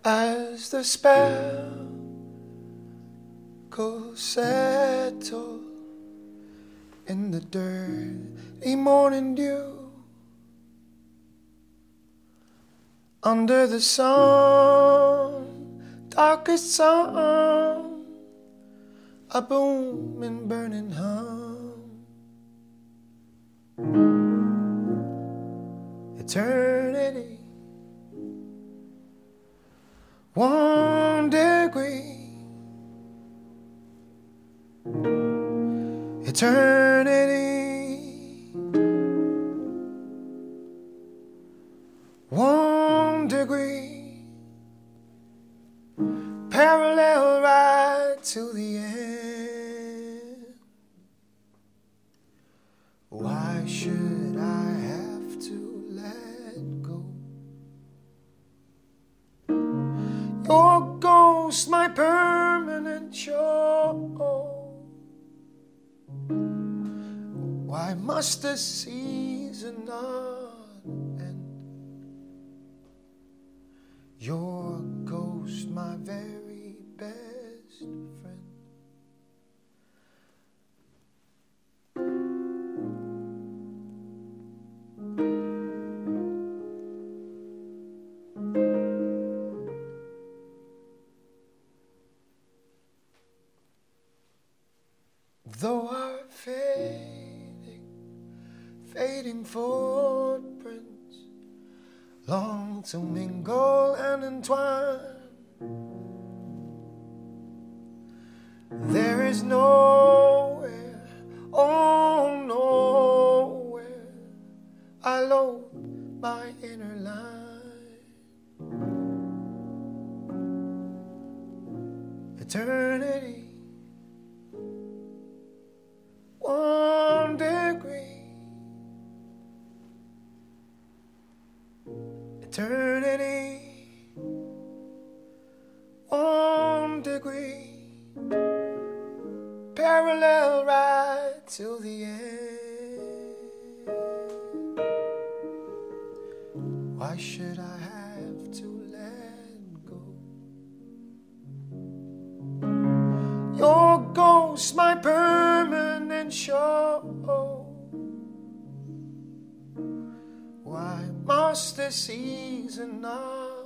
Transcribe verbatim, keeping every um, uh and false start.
as the spell goes settle in the dirty morning dew, under the sun, darkest sun, a booming, burning hum. Eternity, one degree. Eternity, one degree, parallel right to the end. Why should I have to let go? Your ghost, my permanent show. Why must the season not end? Your ghost, my very best friend. Though our fading, fading footprints long to mingle and entwine, there is nowhere, oh nowhere, I load my inner line. Eternity, one degree. Eternity, one degree, parallel right till the end. Why should I have to let go? Your ghost, my permanent show. Why must the season not